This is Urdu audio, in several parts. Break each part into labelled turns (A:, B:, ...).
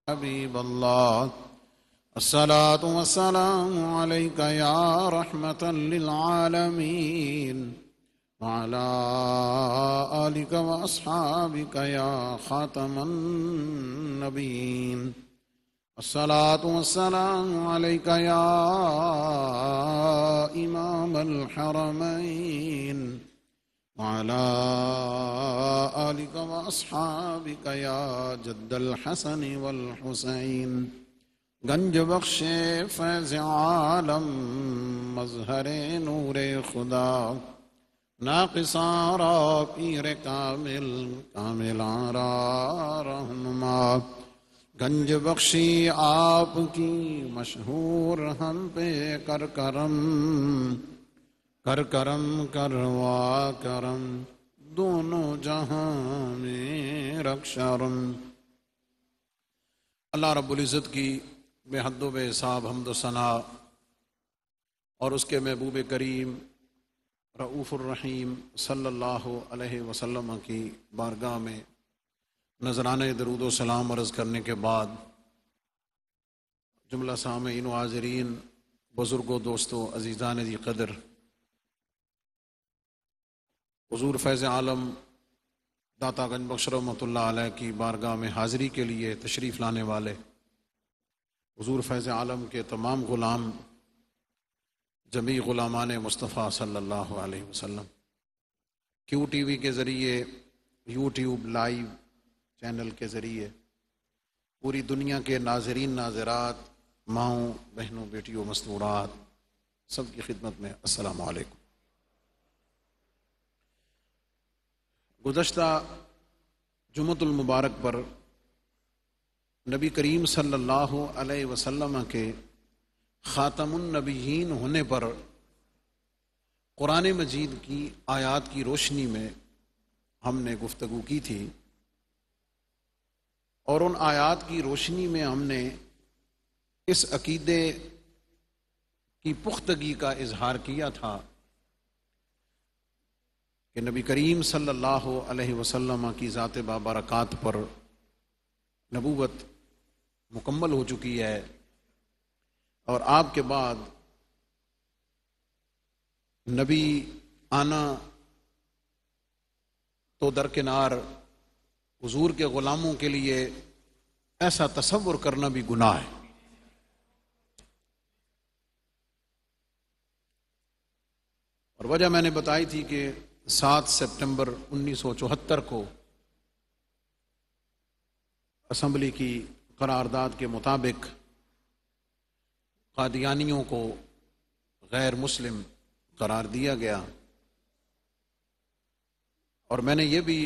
A: حبیب اللہ الصلاة والسلام علیک یا رحمة للعالمین وعلى آلک واصحابک یا خاتم النبیین الصلاة والسلام علیک یا امام الحرمین وعلى آلك وأصحابك يا جد الحسن والحسين گنج بخش فیض عالم مظہر نور خدا ناقص آرا پیر کامل کامل آرا رہنما گنج بخشی آپ کی مشہور ہم پہ کر کرم کر کرم کروا کرم دونوں جہاں میں رکھ شرم۔ اللہ رب العزت کی بے حد و بے حساب حمد و ثنا اور اس کے محبوب کریم رؤوف الرحیم صلی اللہ علیہ وسلم کی بارگاہ میں نذرانے درود و سلام عرض کرنے کے بعد جملہ سامعین و حاضرین، بزرگوں، دوستوں، عزیزان ذی قدر، حضور فیض عالم داتا گنج بخش رحمۃ اللہ علیہ کی بارگاہ میں حاضری کے لیے تشریف لانے والے حضور فیض عالم کے تمام غلام، جمیع غلامان مصطفیٰ صلی اللہ علیہ وسلم، کیو ٹی وی کے ذریعے، یوٹیوب لائیو چینل کے ذریعے پوری دنیا کے ناظرین ناظرات، ماؤں بہنوں بیٹیوں مستورات، سب کی خدمت میں السلام علیکم۔ گزشتہ جمعۃ المبارک پر نبی کریم صلی اللہ علیہ وسلم کے خاتم النبیین ہونے پر قرآن مجید کی آیات کی روشنی میں ہم نے گفتگو کی تھی، اور ان آیات کی روشنی میں ہم نے اس عقیدے کی پختگی کا اظہار کیا تھا کہ نبی کریم صلی اللہ علیہ وسلم کی ذات بابرکات پر نبوت مکمل ہو چکی ہے، اور آپ کے بعد نبی آنا تو درکنار، حضور کے غلاموں کے لیے ایسا تصور کرنا بھی گناہ ہے۔ اور وجہ میں نے بتائی تھی کہ 7 سپٹمبر 1974 کو اسمبلی کی قرارداد کے مطابق قادیانیوں کو غیر مسلم قرار دیا گیا، اور میں نے یہ بھی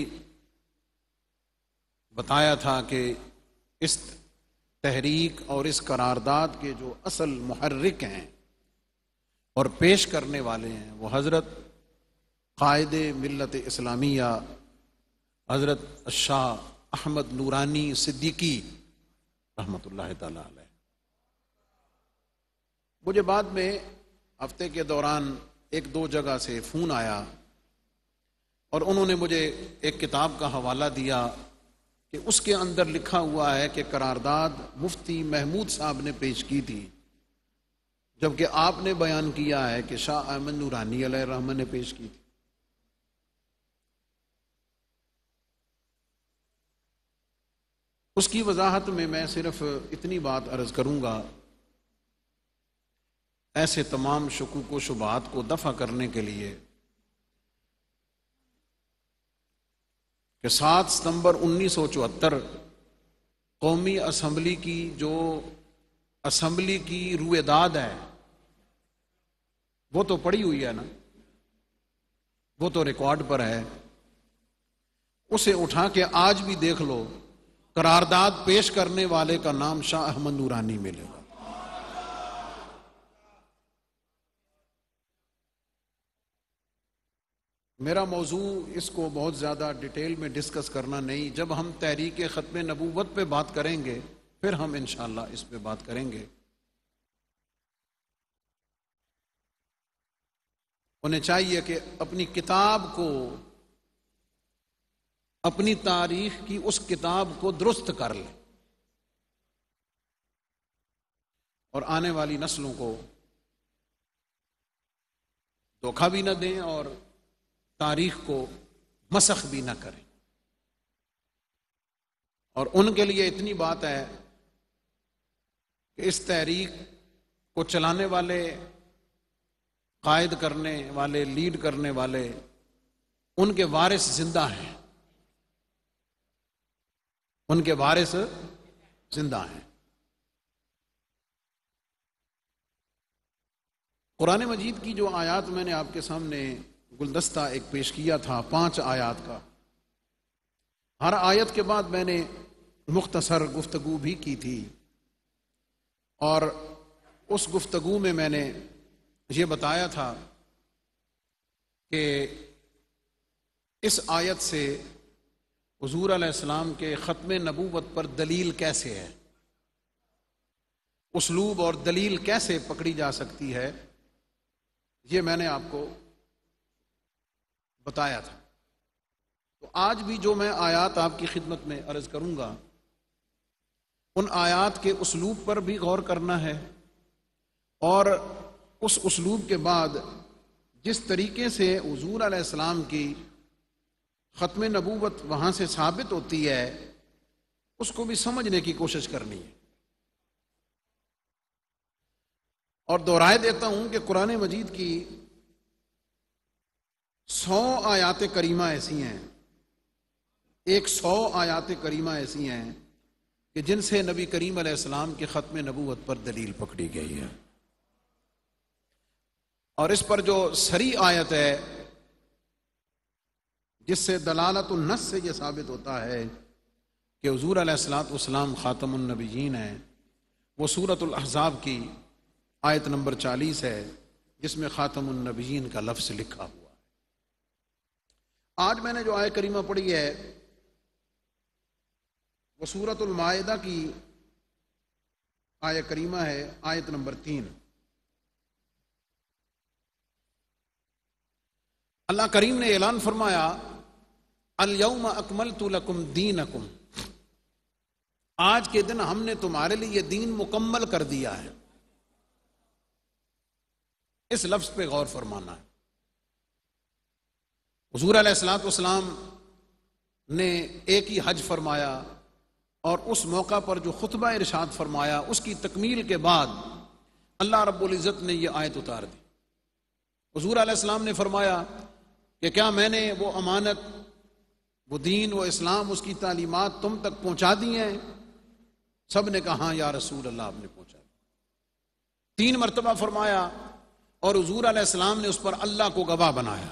A: بتایا تھا کہ اس تحریک اور اس قرارداد کے جو اصل محرک ہیں اور پیش کرنے والے ہیں وہ حضرت قائد ملت اسلامیہ حضرت شاہ احمد نورانی صدیقی رحمۃ اللہ تعالی علیہ۔ مجھے بعد میں ہفتے کے دوران 1-2 جگہ سے فون آیا، اور انہوں نے مجھے ایک کتاب کا حوالہ دیا کہ اس کے اندر لکھا ہوا ہے کہ قرارداد مفتی محمود صاحب نے پیش کی تھی، جبکہ آپ نے بیان کیا ہے کہ شاہ احمد نورانی علیہ الرحمہ نے پیش کی تھی۔ اس کی وضاحت میں صرف اتنی بات عرض کروں گا، ایسے تمام شکوک و شبہات کو دفع کرنے کے لیے کہ 7 ستمبر 1974 قومی اسمبلی کی جو اسمبلی کی رویداد ہے وہ تو پڑی ہوئی ہے نا، وہ تو ریکارڈ پر ہے، اسے اٹھا کے آج بھی دیکھ لو، قرارداد پیش کرنے والے کا نام شاہ احمد نورانی ملے گا۔ میرا موضوع اس کو بہت زیادہ ڈیٹیل میں ڈسکس کرنا نہیں، جب ہم تحریک ختم نبوت پہ بات کریں گے پھر ہم انشاءاللہ اس پہ بات کریں گے۔ انہیں چاہیے کہ اپنی کتاب کو، اپنی تاریخ کی اس کتاب کو درست کر لیں۔ اور آنے والی نسلوں کو دھوکہ بھی نہ دیں اور تاریخ کو مسخ بھی نہ کریں۔ اور ان کے لیے اتنی بات ہے کہ اس تحریک کو چلانے والے، قائد کرنے والے، لیڈ کرنے والے، ان کے وارث زندہ ہیں، ان کے وارث زندہ ہیں۔ قرآن مجید کی جو آیات میں نے آپ کے سامنے گلدستہ ایک پیش کیا تھا 5 آیات کا، ہر آیت کے بعد میں نے مختصر گفتگو بھی کی تھی، اور اس گفتگو میں نے یہ بتایا تھا کہ اس آیت سے حضور علیہ السلام کے ختم نبوت پر دلیل کیسے ہے، اسلوب اور دلیل کیسے پکڑی جا سکتی ہے، یہ میں نے آپ کو بتایا تھا۔ تو آج بھی جو میں آیات آپ کی خدمت میں عرض کروں گا، ان آیات کے اسلوب پر بھی غور کرنا ہے، اور اس اسلوب کے بعد جس طریقے سے حضور علیہ السلام کی ختم نبوت وہاں سے ثابت ہوتی ہے، اس کو بھی سمجھنے کی کوشش کرنی ہے۔ اور دہرائے دیتا ہوں کہ قرآن مجید کی 100 آیات کریمہ ایسی ہیں، 100 آیات کریمہ ایسی ہیں کہ جن سے نبی کریم علیہ السلام کی ختم نبوت پر دلیل پکڑی گئی ہے۔ اور اس پر جو صریح آیت ہے جس سے دلالت النص سے یہ ثابت ہوتا ہے کہ حضور علیہ الصلوۃ والسلام خاتم النبیین ہیں، وہ سورۃ الاحزاب کی آیت نمبر 40 ہے، جس میں خاتم النبیین کا لفظ لکھا ہوا ہے۔ آج میں نے جو آیت کریمہ پڑھی ہے وہ سورۃ المائدہ کی آیت کریمہ ہے، آیت نمبر 3۔ اللہ کریم نے اعلان فرمایا الیوم اکملت لکم دینکم، آج کے دن ہم نے تمہارے لیے یہ دین مکمل کر دیا ہے۔ اس لفظ پہ غور فرمانا ہے۔ حضور علیہ الصلوۃ والسلام نے ایک ہی حج فرمایا، اور اس موقع پر جو خطبہ ارشاد فرمایا اس کی تکمیل کے بعد اللہ رب العزت نے یہ آیت اتار دی۔ حضور علیہ السلام نے فرمایا کہ کیا میں نے وہ امانت، وہ دین، وہ اسلام، اس کی تعلیمات تم تک پہنچا دی ہیں؟ سب نے کہا ہاں یا رسول اللہ، آپ نے پہنچا دی۔ 3 مرتبہ فرمایا، اور حضور علیہ السلام نے اس پر اللہ کو گواہ بنایا۔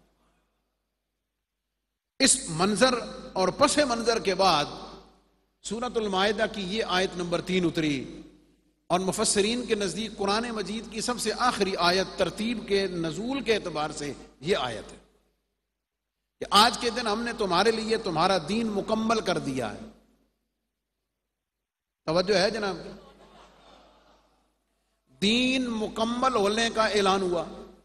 A: اس منظر اور پس منظر کے بعد سورۃ المائدہ کی یہ آیت نمبر 3 اتری، اور مفسرین کے نزدیک قرآن مجید کی سب سے آخری آیت ترتیب کے نزول کے اعتبار سے یہ آیت ہے کہ آج کے دن ہم نے تمہارے لیے تمہارا دین مکمل کر دیا ہے۔ توجہ ہے جناب؟ دین مکمل ہونے کا اعلان ہوا۔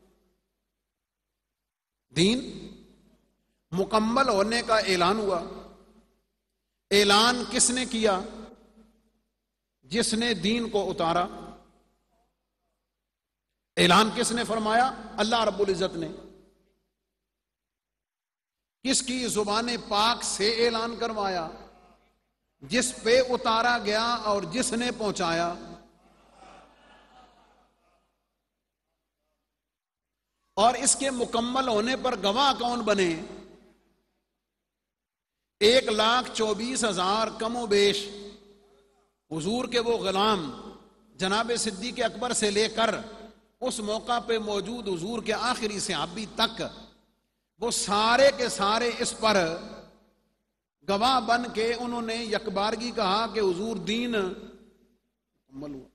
A: دین مکمل ہونے کا اعلان ہوا۔ اعلان کس نے کیا؟ جس نے دین کو اتارا۔ اعلان کس نے فرمایا؟ اللہ رب العزت نے۔ کس کی زبان پاک سے اعلان کروایا؟ جس پہ اتارا گیا اور جس نے پہنچایا۔ اور اس کے مکمل ہونے پر گواہ کون بنے؟ 1,24,000 کم و بیش حضور کے وہ غلام جناب صدیق اکبر سے لے کر اس موقع پہ موجود حضور کے آخری صحابی تک، وہ سارے کے سارے اس پر گواہ بن کے انہوں نے یکبارگی کہا کہ حضور دین مکمل ہوا،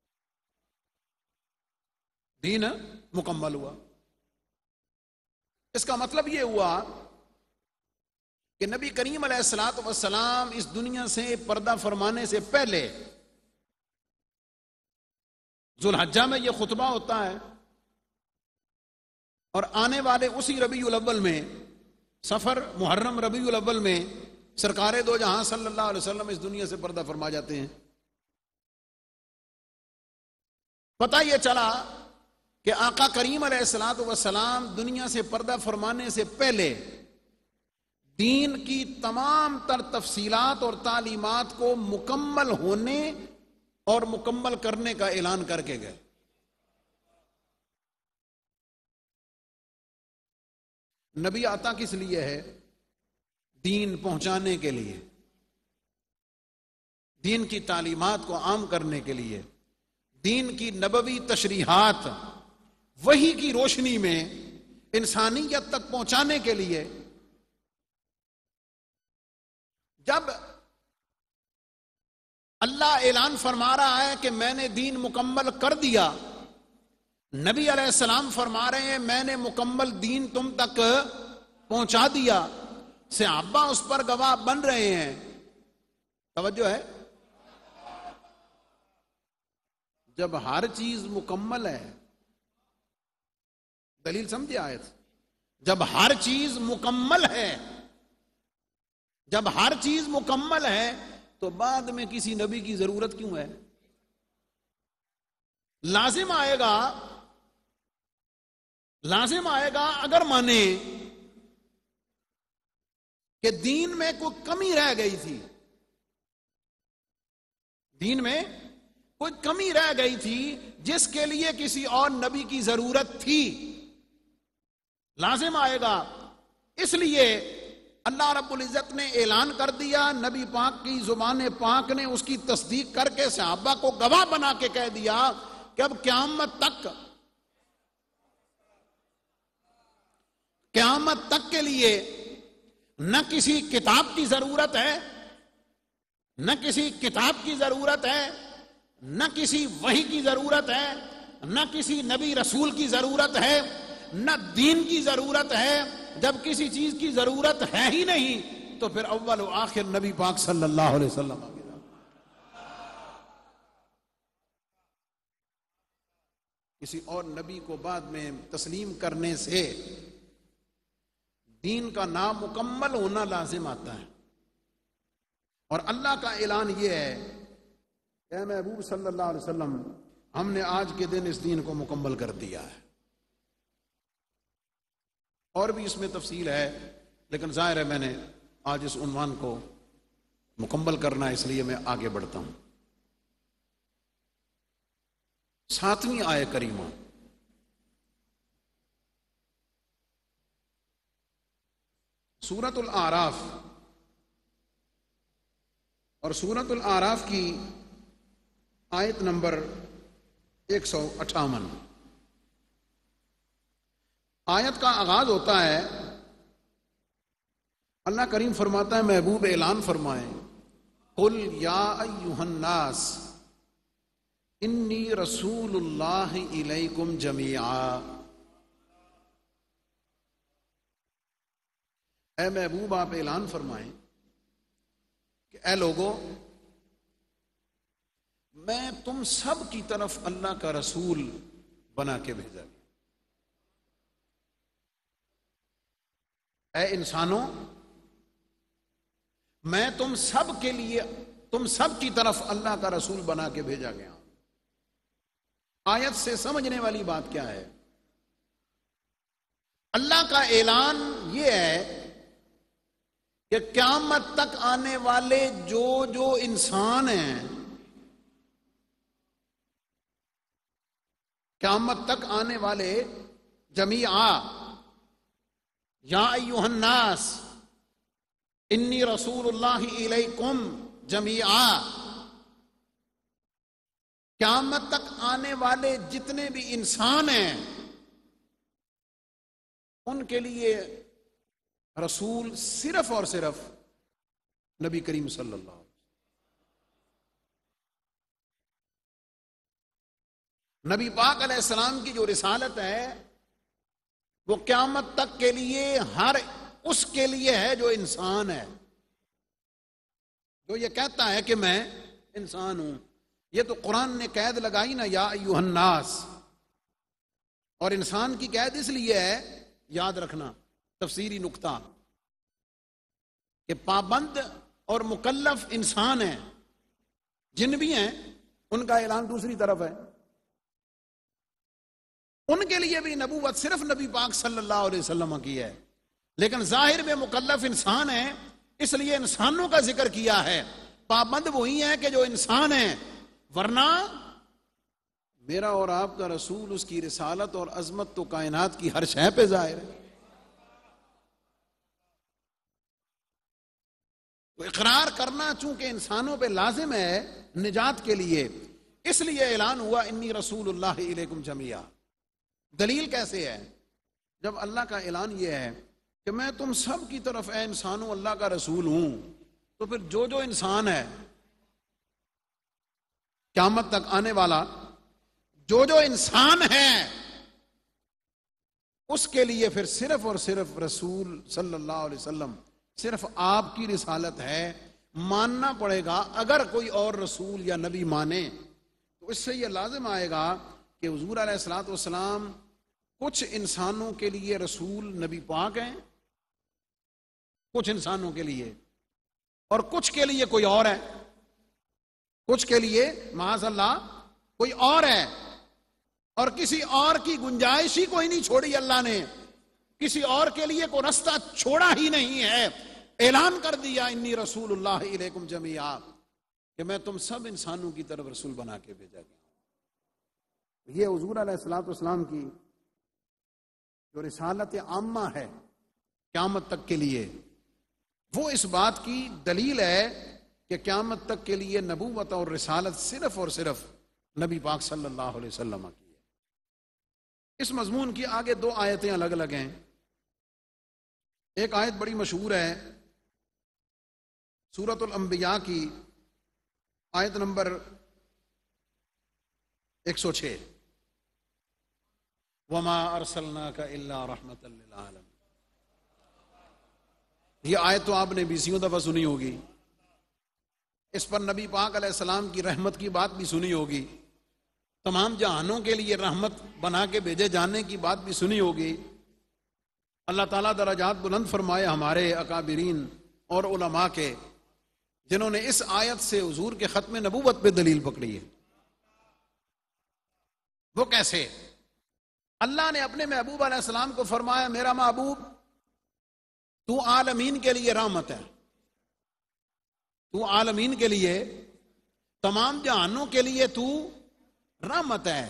A: دین مکمل ہوا۔ اس کا مطلب یہ ہوا کہ نبی کریم علیہ الصلوۃ والسلام اس دنیا سے پردہ فرمانے سے پہلے ذوالحجہ میں یہ خطبہ ہوتا ہے، اور آنے والے اسی ربیع الاول میں، سفر محرم ربیع الاول میں سرکار دو جہاں صلی اللہ علیہ وسلم اس دنیا سے پردہ فرما جاتے ہیں۔ پتہ یہ چلا کہ آقا کریم علیہ الصلوۃ والسلام دنیا سے پردہ فرمانے سے پہلے دین کی تمام تر تفصیلات اور تعلیمات کو مکمل ہونے اور مکمل کرنے کا اعلان کر کے گئے. نبی آتا کس لیے ہے؟ دین پہنچانے کے لیے، دین کی تعلیمات کو عام کرنے کے لیے، دین کی نبوی تشریحات وحی کی روشنی میں انسانیت تک پہنچانے کے لیے. جب اللہ اعلان فرما رہا ہے کہ میں نے دین مکمل کر دیا، نبی علیہ السلام فرما رہے ہیں میں نے مکمل دین تم تک پہنچا دیا، صحابہ اس پر گواہ بن رہے ہیں. توجہ ہے؟ جب ہر چیز مکمل ہے، دلیل سمجھے آیت؟ جب ہر چیز مکمل ہے، جب ہر چیز مکمل ہے تو بعد میں کسی نبی کی ضرورت کیوں ہے؟ لازم آئے گا اگر مانے کہ دین میں کوئی کمی رہ گئی تھی، دین میں کوئی کمی رہ گئی تھی جس کے لیے کسی اور نبی کی ضرورت تھی، لازم آئے گا. اس لیے اللہ رب العزت نے اعلان کر دیا، نبی پاک کی زبان پاک نے اس کی تصدیق کر کے صحابہ کو گواہ بنا کے کہہ دیا کہ اب قیامت تک کے لیے نہ کسی کتاب کی ضرورت ہے، نہ کسی کتاب کی ضرورت ہے، نہ کسی وحی کی ضرورت ہے، نہ کسی نبی رسول کی ضرورت ہے، نہ دین کی ضرورت ہے. جب کسی چیز کی ضرورت ہے ہی نہیں تو پھر اول و آخر نبی پاک صلی اللہ علیہ وسلم. کسی اور نبی کو بعد میں تسلیم کرنے سے دین کا نامکمل ہونا لازم آتا ہے. اور اللہ کا اعلان یہ ہے کہ اے محبوب صلی اللہ علیہ وسلم ہم نے آج کے دن اس دین کو مکمل کر دیا ہے. اور بھی اس میں تفصیل ہے لیکن ظاہر ہے میں نے آج اس عنوان کو مکمل کرنا ہے، اس لیے میں آگے بڑھتا ہوں. 7ویں آیت کریمہ سورۃ الاعراف، اور سورۃ الاعراف کی آیت نمبر 158. آیت کا آغاز ہوتا ہے، اللہ کریم فرماتا ہے محبوب اعلان فرمائیں قل یا ایھا الناس انی رسول اللہ الیکم جمیعا. اے محبوب آپ اعلان فرمائیں کہ اے لوگو میں تم سب کی طرف اللہ کا رسول بنا کے بھیجا. اے انسانوں میں تم سب کے لیے، تم سب کی طرف اللہ کا رسول بنا کے بھیجا گیا. آیت سے سمجھنے والی بات کیا ہے؟ اللہ کا اعلان یہ ہے کہ قیامت تک آنے والے جو انسان ہیں، قیامت تک آنے والے جمیعا، یا ایھا الناس انی رسول اللہ الیکم جمیعا، قیامت تک آنے والے جتنے بھی انسان ہیں ان کے لیے رسول صرف اور صرف نبی کریم صلی اللہ علیہ وسلم. نبی پاک علیہ السلام کی جو رسالت ہے وہ قیامت تک کے لیے ہر اس کے لیے ہے جو انسان ہے، جو یہ کہتا ہے کہ میں انسان ہوں. یہ تو قرآن نے قید لگائی نا یا ایھا الناس، اور انسان کی قید اس لیے ہے، یاد رکھنا تفسیری نقطہ، کہ پابند اور مکلف انسان ہیں، جن بھی ہیں ان کا اعلان دوسری طرف ہے. ان کے لیے بھی نبوت صرف نبی پاک صلی اللہ علیہ وسلم کی ہے، لیکن ظاہر میں مکلف انسان ہے، اس لیے انسانوں کا ذکر کیا ہے۔ پابند وہی ہے کہ جو انسان ہیں، ورنہ میرا اور آپ کا رسول، اس کی رسالت اور عظمت تو کائنات کی ہر شے پہ ظاہر ہے۔ تو اقرار کرنا چونکہ انسانوں پہ لازم ہے نجات کے لیے، اس لیے اعلان ہوا انی رسول اللہ علیکم جمیعا۔ دلیل کیسے ہے؟ جب اللہ کا اعلان یہ ہے کہ میں تم سب کی طرف اے انسانوں اللہ کا رسول ہوں، تو پھر جو انسان ہے قیامت تک آنے والا، جو انسان ہے، اس کے لیے پھر صرف اور صرف رسول صلی اللہ علیہ وسلم، صرف آپ کی رسالت ہے، ماننا پڑے گا۔ اگر کوئی اور رسول یا نبی مانے تو اس سے یہ لازم آئے گا کہ حضور علیہ الصلوۃ والسلام کچھ انسانوں کے لیے رسول نبی پاک ہیں، کچھ انسانوں کے لیے، اور کچھ کے لیے کوئی اور ہے، کچھ کے لیے معاذ اللہ کوئی اور ہے، اور کسی اور کی گنجائش ہی کوئی نہیں چھوڑی اللہ نے، کسی اور کے لیے کوئی رستہ چھوڑا ہی نہیں ہے۔ اعلان کر دیا انی رسول اللہ علیکم جمیعا، کہ میں تم سب انسانوں کی طرف رسول بنا کے بھیجا گیا ہوں۔ یہ حضور علیہ الصلوۃ والسلام کی جو رسالت عامہ ہے قیامت تک کے لیے، وہ اس بات کی دلیل ہے کہ قیامت تک کے لیے نبوت اور رسالت صرف اور صرف نبی پاک صلی اللہ علیہ وسلم کی ہے۔ اس مضمون کی آگے دو آیتیں الگ الگ ہیں۔ ایک آیت بڑی مشہور ہے سورۃ الانبیاء کی آیت نمبر 106، وما ارسلناک الا رحمۃ للعالمین۔ یہ آیت تو آپ نے 20 دفعہ سنی ہوگی، اس پر نبی پاک علیہ السلام کی رحمت کی بات بھی سنی ہوگی، تمام جہانوں کے لیے رحمت بنا کے بھیجے جانے کی بات بھی سنی ہوگی۔ اللہ تعالیٰ درجات بلند فرمائے ہمارے اکابرین اور علماء کے، جنہوں نے اس آیت سے حضور کے ختم نبوت پہ دلیل پکڑی ہے۔ وہ کیسے؟ اللہ نے اپنے محبوب علیہ السلام کو فرمایا میرا محبوب تو عالمین کے لیے رحمت ہے، تو عالمین کے لیے، تمام جہانوں کے لیے تو رحمت ہے۔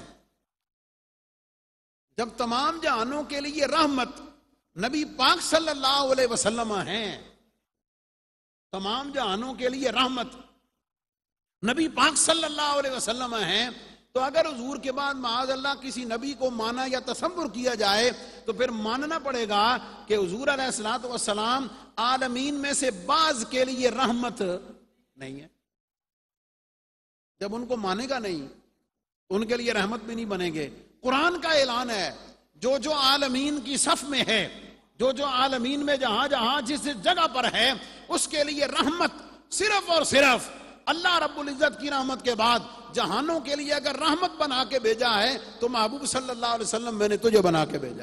A: جب تمام جہانوں کے لیے رحمت نبی پاک صلی اللہ علیہ وسلم ہیں، تمام جہانوں کے لیے رحمت نبی پاک صلی اللہ علیہ وسلم ہیں، تو اگر حضور کے بعد معاذ اللہ کسی نبی کو مانا یا تصور کیا جائے تو پھر ماننا پڑے گا کہ حضور علیہ الصلوۃ والسلام عالمین میں سے بعض کے لیے رحمت نہیں ہے۔ جب ان کو مانے گا نہیں تو ان کے لیے رحمت بھی نہیں بنیں گے۔ قرآن کا اعلان ہے جو عالمین کی صف میں ہے، جو عالمین میں جہاں جہاں جس جگہ پر ہے، اس کے لیے رحمت صرف اور صرف اللہ رب العزت کی رحمت کے بعد جہانوں کے لیے اگر رحمت بنا کے بھیجا ہے تو محبوب صلی اللہ علیہ وسلم میں نے تجھے بنا کے بھیجا۔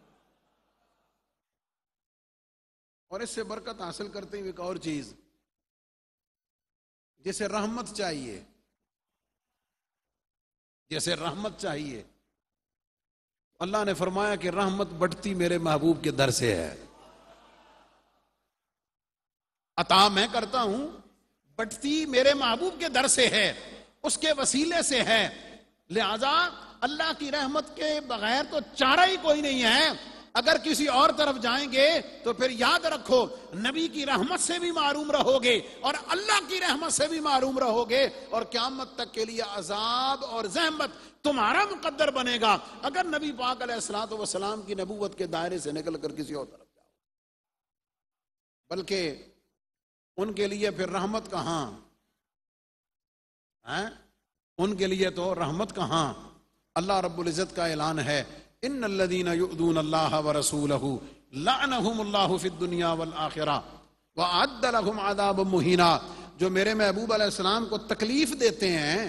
A: اور اس سے برکت حاصل کرتے ہوئے ایک اور چیز، جسے رحمت چاہیے، جیسے رحمت چاہیے، اللہ نے فرمایا کہ رحمت بڑھتی میرے محبوب کے در سے ہے۔ عطا میں کرتا ہوں، بڑھتی میرے محبوب کے در سے ہے، اس کے وسیلے سے ہے۔ لہذا اللہ کی رحمت کے بغیر تو چارہ ہی کوئی نہیں ہے۔ اگر کسی اور طرف جائیں گے تو پھر یاد رکھو نبی کی رحمت سے بھی محروم رہو گے اور اللہ کی رحمت سے بھی محروم رہو گے، اور قیامت تک کے لیے عذاب اور زحمت تمہارا مقدر بنے گا اگر نبی پاک علیہ الصلوۃ والسلام کی نبوت کے دائرے سے نکل کر کسی اور طرف جاؤ۔ بلکہ ان کے لیے پھر رحمت کہاں ہے؟ ان کے لیے تو رحمت کہاں؟ اللہ رب العزت کا اعلان ہے ان الذين يؤذون الله ورسوله لعنهم الله في الدنيا والآخرة وأعد لهم عذابا مهينا۔ جو میرے محبوب علیہ السلام کو تکلیف دیتے ہیں،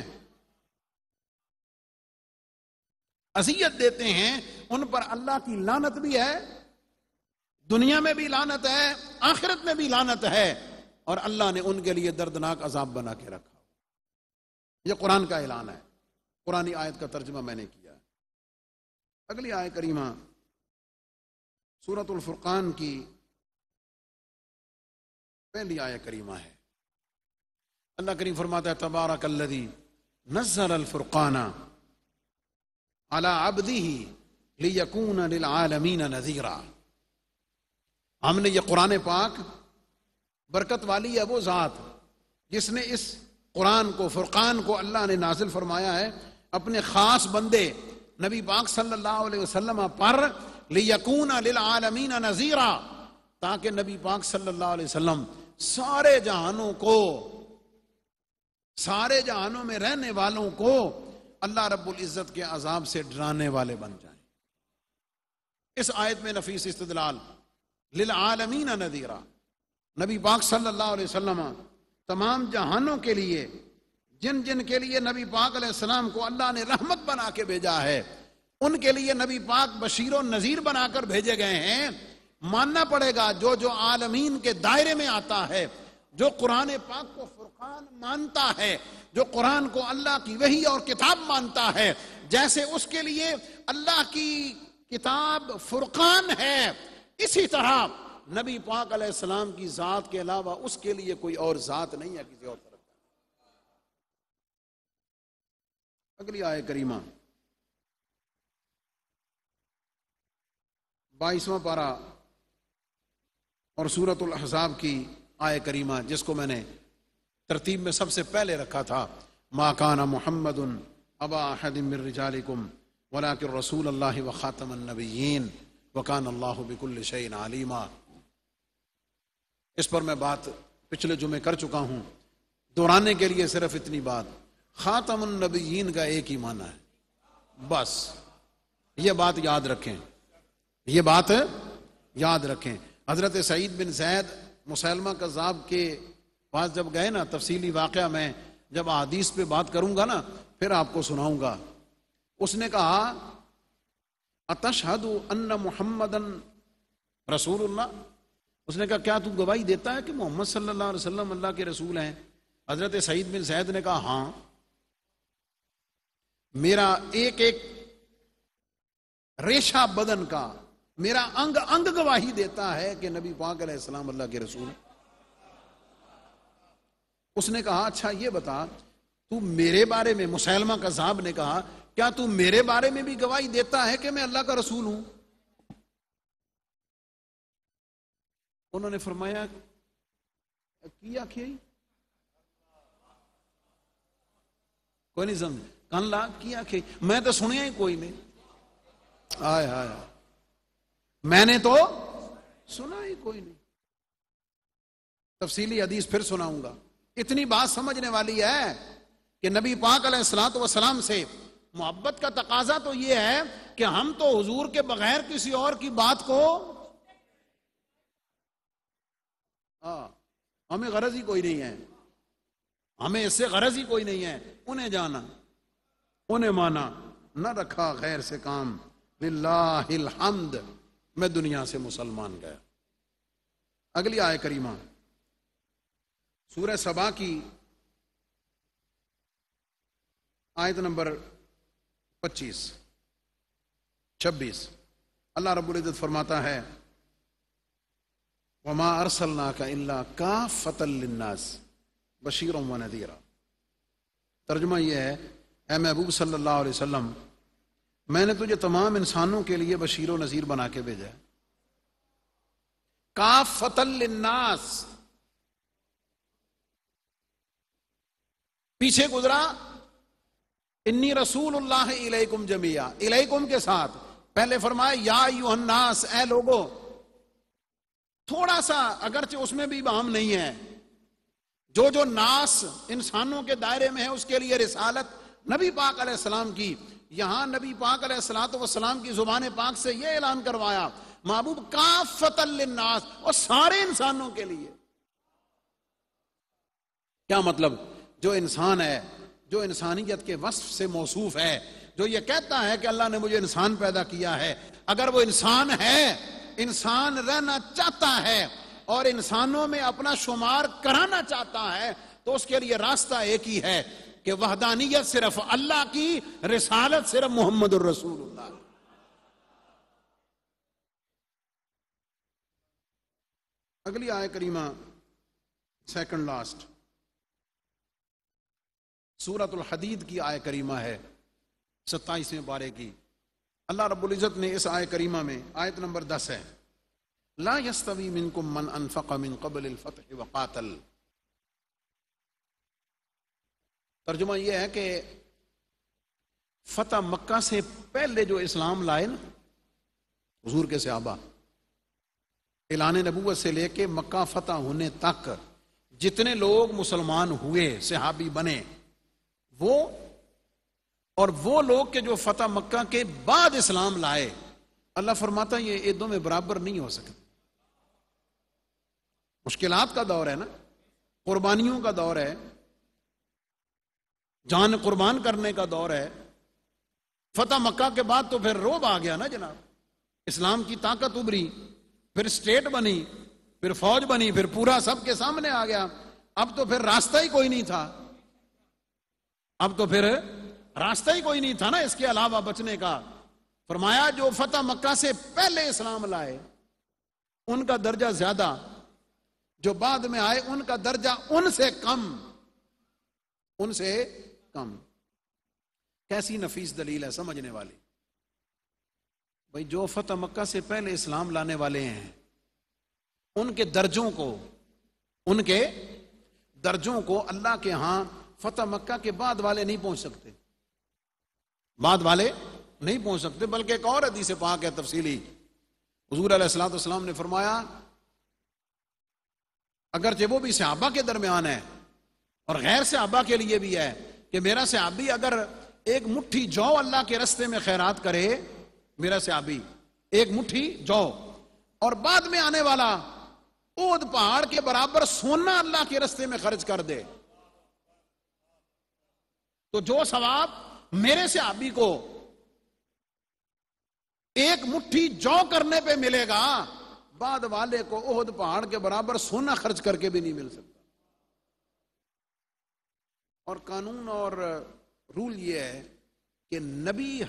A: اذیت دیتے ہیں، ان پر اللہ کی لعنت بھی ہے، دنیا میں بھی لعنت ہے، آخرت میں بھی لعنت ہے، اور اللہ نے ان کے لیے دردناک عذاب بنا کے رکھا۔ یہ قرآن کا اعلان ہے، قرآنی آیت کا ترجمہ میں نے کیا۔ اگلی آیت کریمہ سورۃ الفرقان کی پہلی آیت کریمہ ہے. اللہ کریم فرماتا ہے تبارک الذی نزل الفرقان علی عبدہ لیکون للعالمین نذیرا. ہم نے یہ قرآن پاک برکت والی ہے وہ ذات جس نے اس قرآن کو فرقان کو اللہ نے نازل فرمایا ہے اپنے خاص بندے نبی پاک صلی اللہ علیہ وسلم پر لیکون للعالمین نذیرا، تاکہ نبی پاک صلی اللہ علیہ وسلم سارے جہانوں کو، سارے جہانوں میں رہنے والوں کو اللہ رب العزت کے عذاب سے ڈرانے والے بن جائیں. اس آیت میں نفیس استدلال للعالمین نذیرا، نبی پاک صلی اللہ علیہ وسلم تمام جہانوں کے لیے، جن جن کے لیے نبی پاک علیہ السلام کو اللہ نے رحمت بنا کے بھیجا ہے ان کے لیے نبی پاک بشیر و نذیر بنا کر بھیجے گئے ہیں. ماننا پڑے گا جو جو عالمین کے دائرے میں آتا ہے، جو قرآن پاک کو فرقان مانتا ہے، جو قرآن کو اللہ کی وحی اور کتاب مانتا ہے، جیسے اس کے لیے اللہ کی کتاب فرقان ہے، اسی طرح نبی پاک علیہ السلام کی ذات کے علاوہ اس کے لیے کوئی اور ذات نہیں ہے کسی اور طرف. اگلی آیت کریمہ 22واں پارہ اور سورۃ الاحزاب کی آیت کریمہ جس کو میں نے ترتیب میں سب سے پہلے رکھا تھا، ما کان محمد ابا احد من رجالکم ولکن رسول اللہ وخاتم النبیین وکان اللہ بکل شیء علیما. اس پر میں بات پچھلے جمعے کر چکا ہوں، دہرانے کے لیے صرف اتنی بات، خاتم النبیین کا ایک ہی معنی ہے، بس یہ بات یاد رکھیں، یہ بات یاد رکھیں. حضرت سعید بن زید مسیلمہ کذاب کے پاس جب گئے نا، تفصیلی واقعہ میں جب احادیث پہ بات کروں گا نا پھر آپ کو سناؤں گا. اس نے کہا اتشہد ان محمدن رسول اللہ، اس نے کہا کیا تو گواہی دیتا ہے کہ محمد صلی اللہ علیہ وسلم اللہ کے رسول ہیں؟ حضرت سعید بن زید نے کہا ہاں، میرا ایک ایک ریشہ بدن کا، میرا انگ انگ گواہی دیتا ہے کہ نبی پاک علیہ السلام اللہ کے رسول ہیں. اس نے کہا اچھا یہ بتا تو میرے بارے میں، مسیلمہ کذاب نے کہا کیا تو میرے بارے میں بھی گواہی دیتا ہے کہ میں اللہ کا رسول ہوں؟ انہوں نے فرمایا کیا کوئی نہیں سمجھ کن لا کیا میں تو سنیا ہی کوئی نہیں. آئے آئے میں نے تو سنا ہی کوئی نہیں. تفصیلی حدیث پھر سناؤں گا. اتنی بات سمجھنے والی ہے کہ نبی پاک علیہ الصلوۃ والسلام سے محبت کا تقاضا تو یہ ہے کہ ہم تو حضور کے بغیر کسی اور کی بات کو ہمیں غرض ہی کوئی نہیں ہے، ہمیں اس سے غرض ہی کوئی نہیں ہے. انہیں جانا، انہیں مانا، نہ رکھا غیر سے کام، للہ الحمد، میں دنیا سے مسلمان گیا. اگلی آیت کریمہ سورہ سبا کی آیت نمبر 26 اللہ رب العزت فرماتا ہے وما ارسلناک الا کافۃ للناس بشیرا ونذیرا. ترجمہ یہ ہے اے محبوب صلی اللہ علیہ وسلم، میں نے تجھے تمام انسانوں کے لیے بشیر و نذیر بنا کے بھیجا ہے. کافۃ للناس، پیچھے گزرا انی رسول اللہ الیکم جمیعا، الیکم کے ساتھ پہلے فرمایا یا ایھا الناس، اے لوگو. تھوڑا سا اگرچہ اس میں بھی بہم نہیں ہے، جو ناس انسانوں کے دائرے میں ہے اس کے لیے رسالت نبی پاک علیہ السلام کی. یہاں نبی پاک علیہ الصلوۃ والسلام کی زبان پاک سے یہ اعلان کروایا محبوب کافۃ للناس، اور سارے انسانوں کے لیے. کیا مطلب؟ جو انسان ہے، جو انسانیت کے وصف سے موصوف ہے، جو یہ کہتا ہے کہ اللہ نے مجھے انسان پیدا کیا ہے، اگر وہ انسان ہے، انسان رہنا چاہتا ہے اور انسانوں میں اپنا شمار کرانا چاہتا ہے، تو اس کے لیے راستہ ایک ہی ہے کہ وحدانیت صرف اللہ کی، رسالت صرف محمد الرسول اللہ. اگلی آیت کریمہ سیکنڈ لاسٹ سورۃ الحدید کی آیت کریمہ ہے 27ویں پارے کی. اللہ رب العزت نے اس آیت کریمہ میں آیت نمبر 10 ہے لا یستوی منکم من انفق من قبل الفتح وقاتل. ترجمہ یہ ہے کہ فتح مکہ سے پہلے جو اسلام لائے نا حضور کے صحابہ، اعلان نبوت سے لے کے مکہ فتح ہونے تک جتنے لوگ مسلمان ہوئے صحابی بنے وہ، اور وہ لوگ کہ جو فتح مکہ کے بعد اسلام لائے، اللہ فرماتا یہ عیدوں میں برابر نہیں ہو سکتے. مشکلات کا دور ہے نا، قربانیوں کا دور ہے، جان قربان کرنے کا دور ہے. فتح مکہ کے بعد تو پھر روب آ گیا نا جناب، اسلام کی طاقت ابری، پھر اسٹیٹ بنی، پھر فوج بنی، پھر پورا سب کے سامنے آ گیا. اب تو پھر راستہ ہی کوئی نہیں تھا، اب تو پھر راستہ ہی کوئی نہیں تھا نا اس کے علاوہ بچنے کا. فرمایا جو فتح مکہ سے پہلے اسلام لائے ان کا درجہ زیادہ، جو بعد میں آئے ان کا درجہ ان سے کم، ان سے کم. کیسی نفیس دلیل ہے سمجھنے والی. بھائی جو فتح مکہ سے پہلے اسلام لانے والے ہیں ان کے درجوں کو، ان کے درجوں کو اللہ کے ہاں فتح مکہ کے بعد والے نہیں پہنچ سکتے، بعد والے نہیں پہنچ سکتے. بلکہ ایک اور حدیث پاک ہے تفصیلی، حضور علیہ الصلوۃ والسلام نے فرمایا اگرچہ وہ بھی صحابہ کے درمیان ہے اور غیر صحابہ کے لیے بھی ہے کہ میرا صحابی اگر ایک مٹھی جو اللہ کے رستے میں خیرات کرے، میرا صحابی ایک مٹھی جو، اور بعد میں آنے والا اود پہاڑ کے برابر سونا اللہ کے رستے میں خرچ کر دے، تو جو ثواب میرے صحابی کو ایک مٹھی جو کرنے پہ ملے گا، بعد والے کو احد پہاڑ کے برابر سونا خرچ کر کے بھی نہیں مل سکتا. اور قانون اور رول یہ ہے کہ نبی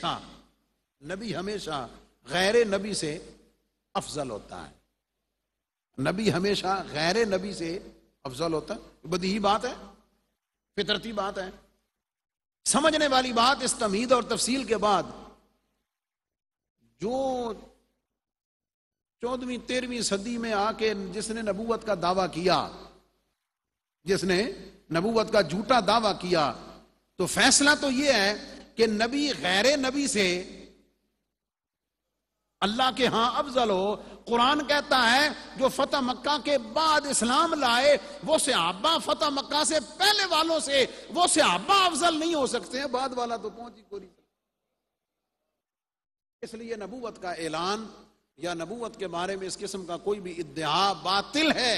A: ہمیشہ غیر نبی سے افضل ہوتا ہے. نبی ہمیشہ غیر نبی سے افضل ہوتا ہے. بدیہی بات ہے، فطرتی بات ہے، سمجھنے والی بات. اس تمہید اور تفصیل کے بعد جو 14ویں 13ویں صدی میں آ کے جس نے نبوت کا دعویٰ کیا، جس نے نبوت کا جھوٹا دعویٰ کیا، تو فیصلہ تو یہ ہے کہ نبی غیر نبی سے اللہ کے ہاں افضل ہو. قرآن کہتا ہے جو فتح مکہ کے بعد اسلام لائے وہ صحابہ فتح مکہ سے پہلے والوں سے وہ صحابہ افضل نہیں ہو سکتے ہیں، بعد والا تو پہنچ ہی کوئی. اس لیے نبوت کا اعلان یا نبوت کے بارے میں اس قسم کا کوئی بھی ادعا باطل ہے.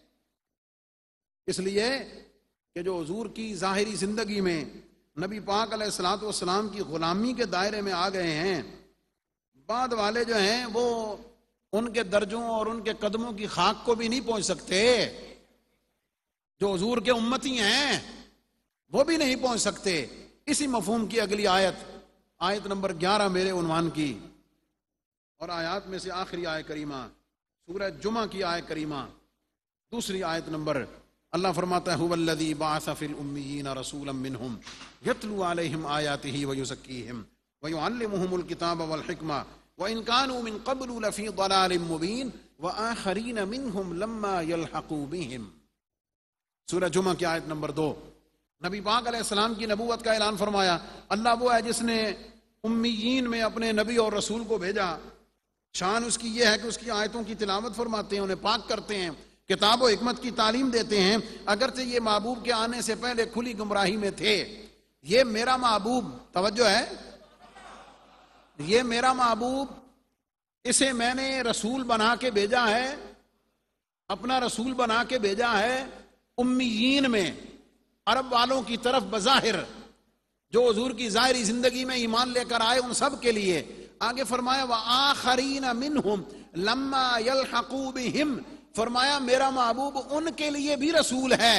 A: اس لیے کہ جو حضور کی ظاہری زندگی میں نبی پاک علیہ الصلوۃ والسلام کی غلامی کے دائرے میں آ گئے ہیں، بعد والے جو ہیں وہ ان کے درجوں اور ان کے قدموں کی خاک کو بھی نہیں پہنچ سکتے. جو حضور کے امتی ہیں وہ بھی نہیں پہنچ سکتے. اسی مفہوم کی اگلی آیت نمبر 11 میرے عنوان کی، اور آیات میں سے آخری آیت کریمہ سورہ جمعہ کی آیت کریمہ دوسری آیت نمبر. اللہ فرماتا ہے هو الذی بعث فی الامیین رسولا منہم یتلو علیہم آیاتہ ویزکیہم ویعلمہم الکتاب والحکمہ وإن كانوا من قبل لفی ضلال مبین وآخرین منہم لما یلحقوا بہم. سورہ جمعہ کی آیت نمبر 2. نبی پاک علیہ السلام کی نبوت کا اعلان فرمایا. اللہ وہ ہے جس نے امیین میں اپنے نبی اور رسول کو بھیجا. شان اس کی یہ ہے کہ اس کی آیتوں کی تلاوت فرماتے ہیں، انہیں پاک کرتے ہیں، کتاب و حکمت کی تعلیم دیتے ہیں. اگرچہ یہ محبوب کے آنے سے پہلے کھلی گمراہی میں تھے، یہ میرا محبوب، توجہ ہے، یہ میرا محبوب، اسے میں نے رسول بنا کے بھیجا ہے، اپنا رسول بنا کے بھیجا ہے امیین میں، عرب والوں کی طرف بظاہر، جو حضور کی ظاہری زندگی میں ایمان لے کر آئے ان سب کے لیے. آگے فرمایا وآخرین منہم لما یلحقوا بہم، فرمایا میرا محبوب ان کے لیے بھی رسول ہے،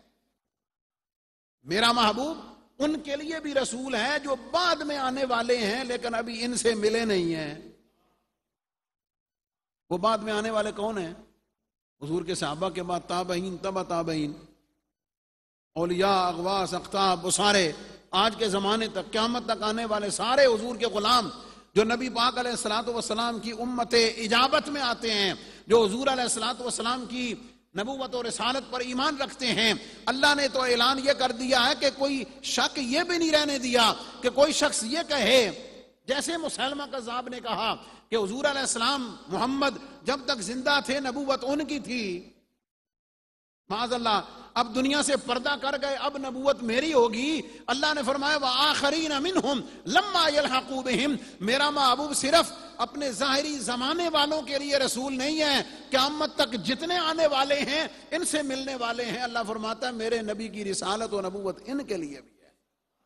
A: میرا محبوب ان کے لیے بھی رسول ہے جو بعد میں آنے والے ہیں لیکن ابھی ان سے ملے نہیں ہیں. وہ بعد میں آنے والے کون ہیں؟ حضور کے صحابہ کے بعد تابعین، تبع تابعین، اولیاء، اغواس، اقطاب، وہ سارے آج کے زمانے تک قیامت تک آنے والے سارے حضور کے غلام جو نبی پاک علیہ الصلوۃ والسلام کی امت اجابت میں آتے ہیں، جو حضور علیہ الصلوۃ والسلام کی نبوت اور رسالت پر ایمان رکھتے ہیں، اللہ نے تو اعلان یہ کر دیا ہے کہ کوئی شک یہ بھی نہیں رہنے دیا کہ کوئی شخص یہ کہے، جیسے مسلمہ کذاب نے کہا کہ حضور علیہ السلام محمد جب تک زندہ تھے نبوت ان کی تھی، معاذ اللہ اب دنیا سے پردہ کر گئے، اب نبوت میری ہوگی۔ اللہ نے فرمایا وآخرین منہم لما یلحقوا بہم، میرا محبوب صرف اپنے ظاہری زمانے والوں کے لیے رسول نہیں ہے، قیامت تک جتنے آنے والے ہیں ان سے ملنے والے ہیں۔ اللہ فرماتا ہے میرے نبی کی رسالت و نبوت ان کے لیے بھی ہے۔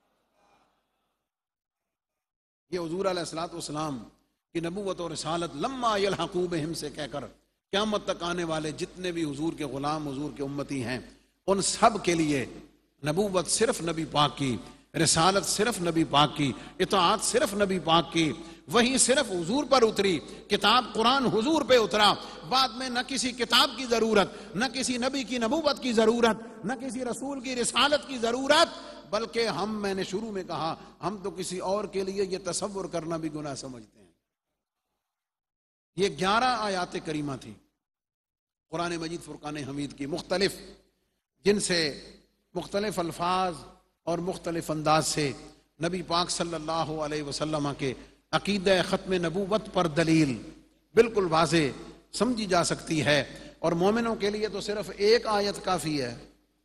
A: یہ حضور علیہ الصلوۃ والسلام کی نبوت اور رسالت لما یلحقوا بہم سے کہہ کر قیامت تک آنے والے جتنے بھی حضور کے غلام، حضور کے امتی ہیں، ان سب کے لیے نبوت صرف نبی پاک کی، رسالت صرف نبی پاک کی، اطاعت صرف نبی پاک کی، وہی صرف حضور پر اتری، کتاب قرآن حضور پہ اترا، بعد میں نہ کسی کتاب کی ضرورت، نہ کسی نبی کی نبوت کی ضرورت، نہ کسی رسول کی رسالت کی ضرورت، بلکہ میں نے شروع میں کہا ہم تو کسی اور کے لیے یہ تصور کرنا بھی گناہ سمجھتے ہیں۔ یہ 11 آیات کریمہ تھی قرآن مجید فرقان حمید کی، مختلف جن سے مختلف الفاظ اور مختلف انداز سے نبی پاک صلی اللہ علیہ وسلم کے عقیدہ ختم نبوت پر دلیل بالکل واضح سمجھی جا سکتی ہے، اور مومنوں کے لیے تو صرف ایک آیت کافی ہے۔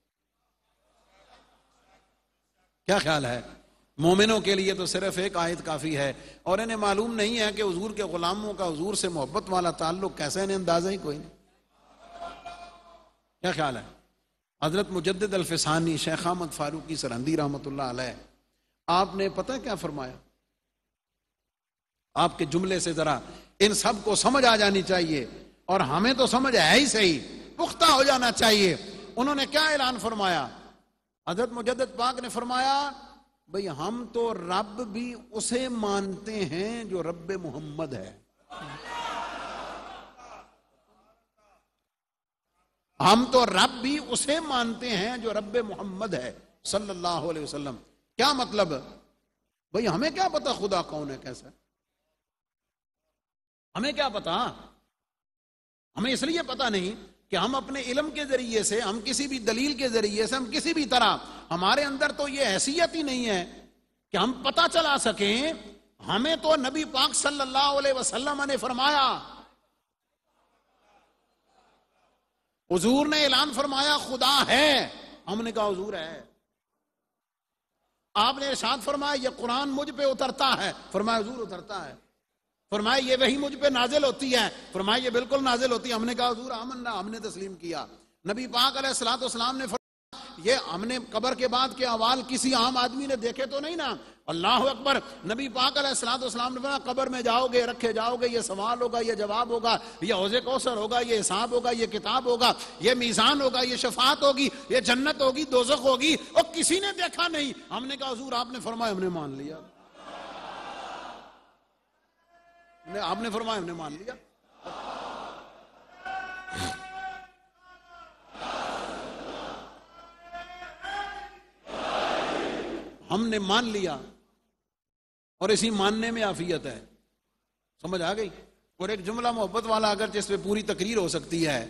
A: کیا خیال ہے؟ مومنوں کے لیے تو صرف ایک آیت کافی ہے، اور انہیں معلوم نہیں ہے کہ حضور کے غلاموں کا حضور سے محبت والا تعلق کیسا، انہیں اندازہ ہی کوئی نہیں۔ کیا خیال ہے؟ حضرت مجدد الفسانی شیخ احمد فاروقی سرہندی رحمۃ اللہ علیہ، آپ نے پتہ کیا فرمایا؟ آپ کے جملے سے ذرا ان سب کو سمجھ آ جانی چاہیے، اور ہمیں تو سمجھ ہے ہی صحیح، پختہ ہو جانا چاہیے۔ انہوں نے کیا اعلان فرمایا؟ حضرت مجدد پاک نے فرمایا بھئی ہم تو رب بھی اسے مانتے ہیں جو رب محمد ہے، ہم تو رب بھی اسے مانتے ہیں جو رب محمد ہے صلی اللہ علیہ وسلم۔ کیا مطلب؟ بھئی ہمیں کیا پتا خدا کون ہے، کیسا؟ ہمیں کیا پتا؟ ہمیں اس لیے پتا نہیں کہ ہم اپنے علم کے ذریعے سے، ہم کسی بھی دلیل کے ذریعے سے، ہم کسی بھی طرح، ہمارے اندر تو یہ حیثیت ہی نہیں ہے کہ ہم پتا چلا سکیں۔ ہمیں تو نبی پاک صلی اللہ علیہ وسلم نے فرمایا، حضور نے اعلان فرمایا خدا ہے، ہم نے کہا حضور ہے۔ آپ نے ارشاد فرمایا یہ قرآن مجھ پہ اترتا ہے، فرمایا حضور اترتا ہے۔ فرمایا یہ وحی مجھ پہ نازل ہوتی ہے، فرمایا یہ بالکل نازل ہوتی ہے، ہم نے کہا حضور آمنا، ہم نے تسلیم کیا۔ نبی پاک علیہ الصلوۃ والسلام نے فرمایا یہ ہم نے قبر کے بعد کے احوال کسی عام آدمی نے دیکھے تو نہیں نا، اللہ اکبر۔ نبی پاک علیہ الصلوۃ والسلام نے فرمایا قبر میں جاؤ گے، رکھے جاؤ گے، یہ سوال ہوگا، یہ جواب ہوگا، یہ حوض کوثر ہوگا، یہ حساب ہوگا، یہ کتاب ہوگا، یہ میزان ہوگا، یہ شفاعت ہوگی، یہ جنت ہوگی، دوزخ ہوگی، اور کسی نے دیکھا نہیں۔ ہم نے کہا حضور آپ نے فرمایا، ہم نے مان لیا۔ آپ نے فرمایا، ہم نے مان لیا۔ ہم نے مان لیا، اور اسی ماننے میں عافیت ہے۔ سمجھ آ گئی؟ اور ایک جملہ محبت والا اگر جس پہ پوری تقریر ہو سکتی ہے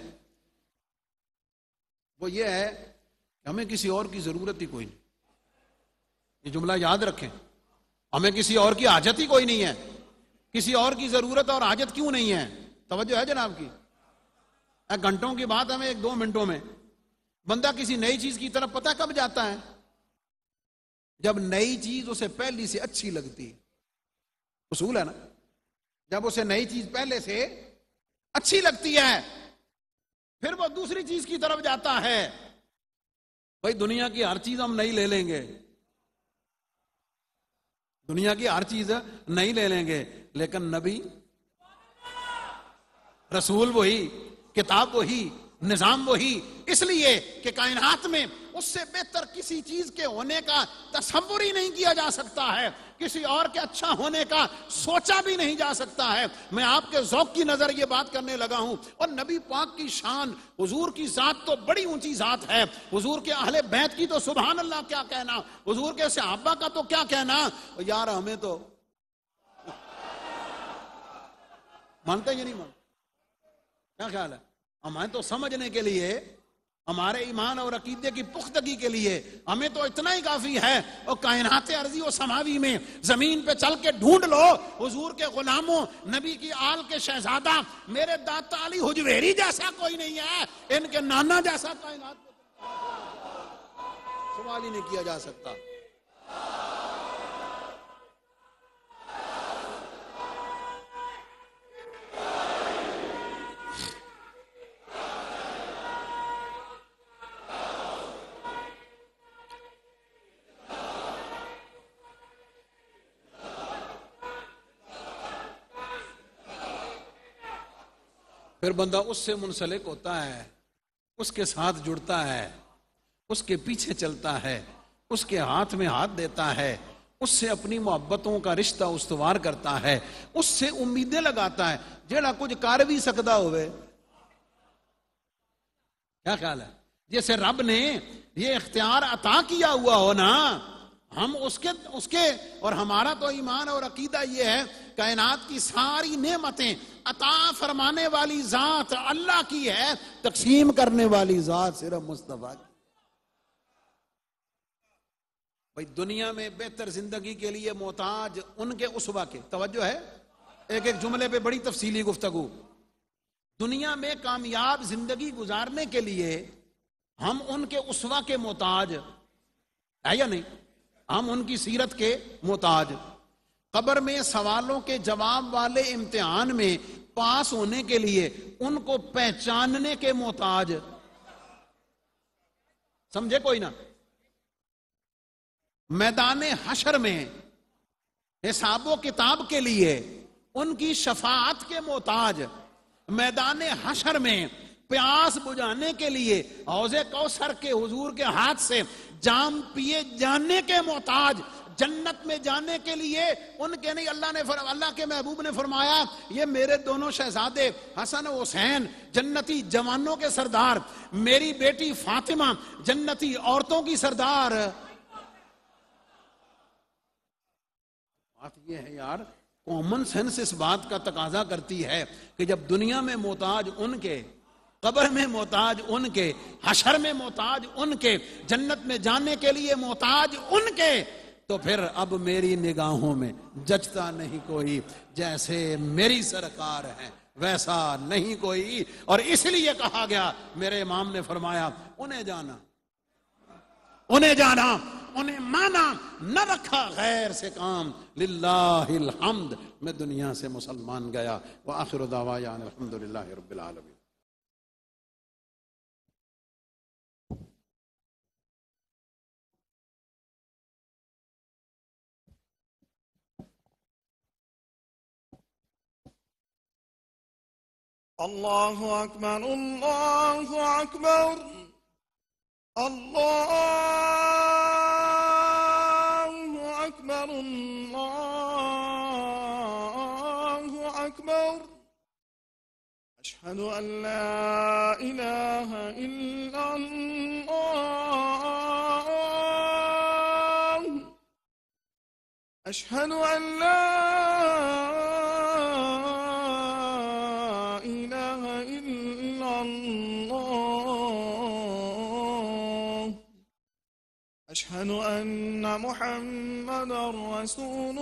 A: وہ یہ ہے کہ ہمیں کسی اور کی ضرورت ہی کوئی نہیں۔ یہ جملہ یاد رکھیں، ہمیں کسی اور کی حاجت ہی کوئی نہیں ہے۔ کسی اور کی ضرورت اور حاجت کیوں نہیں ہے؟ توجہ ہے جناب کی؟ گھنٹوں کی بات ہمیں 1-2 منٹوں میں۔ بندہ کسی نئی چیز کی طرف پتہ کب جاتا ہے؟ جب نئی چیز اسے پہلی سے اچھی لگتی ہے۔ اصول ہے نا، جب اسے نئی چیز پہلے سے اچھی لگتی ہے پھر وہ دوسری چیز کی طرف جاتا ہے۔ بھائی دنیا کی ہر چیز ہم نہیں لے لیں گے، دنیا کی ہر چیز نہیں لے لیں گے، لیکن نبی، رسول وہی، کتاب وہی، نظام وہی، اس لیے کہ کائنات میں اس سے بہتر کسی چیز کے ہونے کا تصور ہی نہیں کیا جا سکتا ہے، کسی اور کے اچھا ہونے کا سوچا بھی نہیں جا سکتا ہے۔ میں آپ کے ذوق کی نظر یہ بات کرنے لگا ہوں، اور نبی پاک کی شان، حضور کی ذات تو بڑی اونچی ذات ہے، حضور کے اہل بیت کی تو سبحان اللہ کیا کہنا، حضور کے صحابہ کا تو کیا کہنا۔ یار ہمیں تو مانتے یا نہیں مانتے؟ کیا خیال ہے؟ ہمیں تو سمجھنے کے لیے، ہمارے ایمان اور عقیدے کی پختگی کے لیے ہمیں تو اتنا ہی کافی ہے۔ اور کائنات ارضی و سماوی میں زمین پہ چل کے ڈھونڈ لو، حضور کے غلاموں، نبی کی آل کے شہزادہ، میرے داتا علی حجویری جیسا کوئی نہیں ہے، ان کے نانا جیسا کائنات میں سوال ہی نہیں کیا جا سکتا۔ پھر بندہ اس سے منسلک ہوتا ہے، اس کے ساتھ جڑتا ہے، اس کے پیچھے چلتا ہے، اس کے ہاتھ میں ہاتھ دیتا ہے، اس سے اپنی محبتوں کا رشتہ استوار کرتا ہے، اس سے امیدیں لگاتا ہے، جیڑا کچھ کر بھی سکتا ہوئے۔ کیا خیال ہے؟ جیسے رب نے یہ اختیار عطا کیا ہوا ہو نا، ہم اس کے اور ہمارا تو ایمان اور عقیدہ یہ ہے، کائنات کی ساری نعمتیں عطا فرمانے والی ذات اللہ کی ہے، تقسیم کرنے والی ذات صرف مصطفیٰ کی۔ بھئی دنیا میں بہتر زندگی کے لیے محتاج ان کے اسوہ کے، توجہ ہے، ایک ایک جملے پہ بڑی تفصیلی گفتگو۔ دنیا میں کامیاب زندگی گزارنے کے لیے ہم ان کے اسوہ کے محتاج ہے یا نہیں؟ ہم ان کی سیرت کے محتاج، قبر میں سوالوں کے جواب والے امتحان میں پاس ہونے کے لیے ان کو پہچاننے کے محتاج، سمجھے کوئی نہ؟ میدان حشر میں حساب و کتاب کے لیے ان کی شفاعت کے محتاج، میدان حشر میں پیاس بجھانے کے لیے حوض کوثر کے حضور کے ہاتھ سے جام پیے جانے کے محتاج، جنت میں جانے کے لیے ان کے نہیں، اللہ کے محبوب نے فرمایا یہ میرے دونوں شہزادے حسن و حسین جنتی جوانوں کے سردار، میری بیٹی فاطمہ جنتی عورتوں کی سردار۔ بات یہ ہے یار، کامن سینس اس بات کا تقاضا کرتی ہے کہ جب دنیا میں محتاج ان کے، قبر میں محتاج ان کے، حشر میں محتاج ان کے، جنت میں جانے کے لیے محتاج ان کے، تو پھر اب میری نگاہوں میں جچتا نہیں کوئی، جیسے میری سرکار ہے ویسا نہیں کوئی۔ اور اس لیے کہا گیا، میرے امام نے فرمایا انہیں جانا، انہیں جانا، انہیں مانا، نہ رکھا غیر سے کام، للہ الحمد، میں دنیا سے مسلمان گیا۔ وآخر دعوانا الحمدللہ رب العالمین۔
B: اللہ اکبر، اللہ اکبر، اللہ اکبر، اللہ اکبر، اشہد ان لا الہ الا اللہ، اشہد ان لا أشهد أن محمد رسول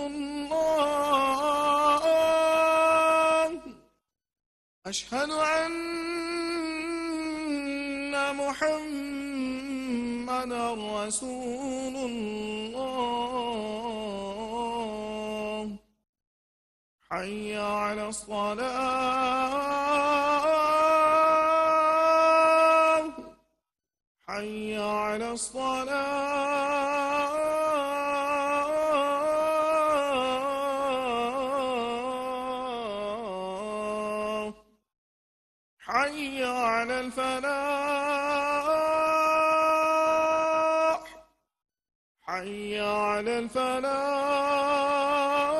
B: الله، أشهد أن محمد رسول الله، حي على الصلاة، حي على الصلاة، حي حي على الفلاح حي على الفلاح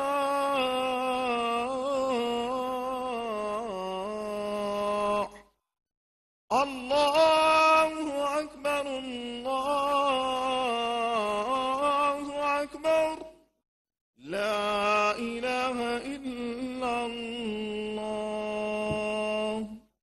B: الله أكبر الله أكبر لا إله إلا الله.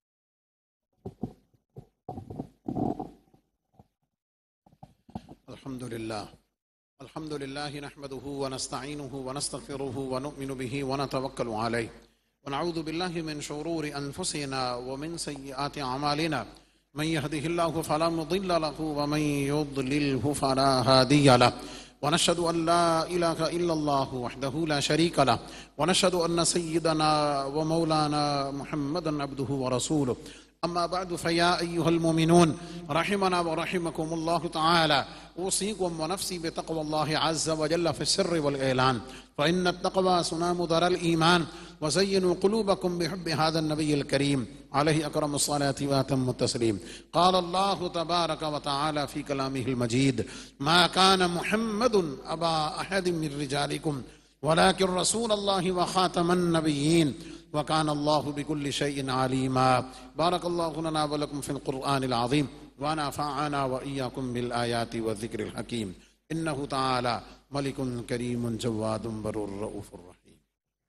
A: الحمد لله نحمده ونستعينه ونستغفره ونؤمن به ونتوكل عليه ونعوذ بالله من شرور أنفسنا ومن سيئات أعمالنا من يهده الله فلا مضل له ومن يضلله فلا هادي له ونشهد أن لا إله إلا الله وحده لا شريك له ونشهد أن سيدنا ومولانا محمدا عبده ورسوله. أما بعد فيا أيها المؤمنون رحمنا ورحمكم الله تعالى أوصيكم ونفسي بتقوى الله عز وجل في السر والإعلان فإن التقوى سنام در الإيمان وزينوا قلوبكم بحب هذا النبي الكريم عليه أكرم الصلاة وأتم التسليم. قال الله تبارك وتعالى في كلامه المجيد ما كان محمد أبا أحد من رجالكم ولكن رسول الله وخاتم النبيين وكان الله بكل شيء عليما. بارك الله لنا ولكم في القرآن العظيم ونفعنا وإياكم بالآيات والذكر الحكيم. إنه تعالى ملك كريم جواد بر رؤوف رحيم.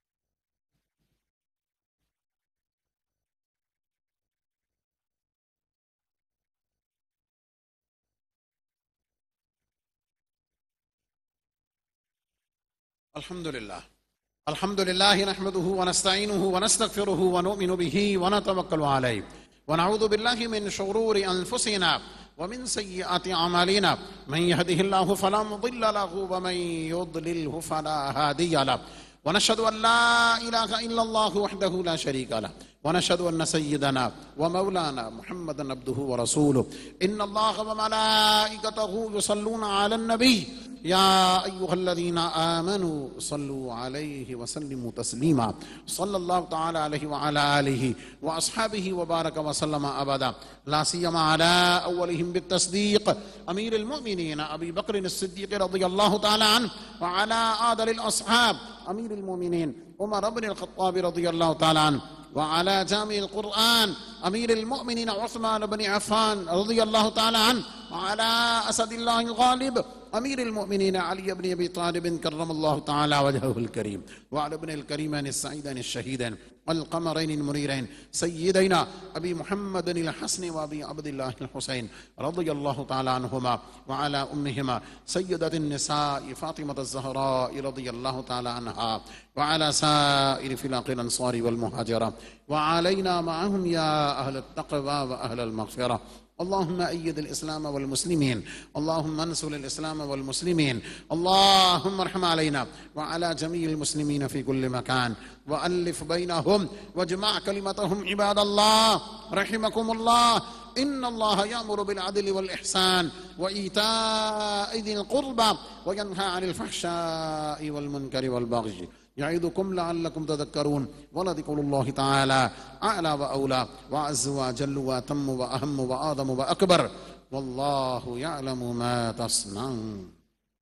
A: الحمد لله نحمده ونستعينه ونستغفره ونؤمن به ونتوكل عليه ونعوذ بالله من شرور أنفسنا ومن سيئات أعمالنا من يهده الله فلا مضل له ومن يضلله فلا هادي له ونشهد أن لا إله إلا الله وحده لا شريك له ونشهد أن سيدنا ومولانا محمدا عبده ورسوله. إن الله وملائكته يصلون على النبي يا أيها الذين آمنوا صلوا عليه وسلموا تسليما. صلى الله تعالى عليه وعلى آله وأصحابه وبارك وسلم أبدا لا سيما على أولهم بالتصديق أمير المؤمنين أبي بكر الصديق رضي الله تعالى عنه وعلى آدل الأصحاب أمير المؤمنين عمر بن الخطاب رضي الله تعالى عنه وعلى جامع القرآن أمير المؤمنين عثمان بن عفان رضي الله تعالى عنه وعلى أسد الله الغالب أمير المؤمنين علي بن أبي طالب كرم الله تعالى وجهه الكريم وعلى ابن الكريمين السعيدين الشهيدين والقمرين المنيرين سيدنا أبي محمد الحسن وأبي عبد الله الحسين رضي الله تعالى عنهما وعلى أمهما سيدة النساء فاطمة الزهراء رضي الله تعالى عنها وعلى سائر فلاق الأنصار والمهاجرة وعلينا معهم يا أهل التقوى وأهل المغفرة. اللهم أيد الإسلام والمسلمين اللهم انصر الإسلام والمسلمين اللهم ارحم علينا وعلى جميع المسلمين في كل مكان وألف بينهم واجمع كلمتهم عباد الله رحمكم الله. إن الله يأمر بالعدل والإحسان وإيتاء ذي القربى وينهى عن الفحشاء والمنكر والبغي يعظكم لعلكم تذكرون. ولذكر الله تعالى أعلى وأولى وأعز وأجل وأتم وأهم وأعظم وأكبر والله يعلم ما تصنعون.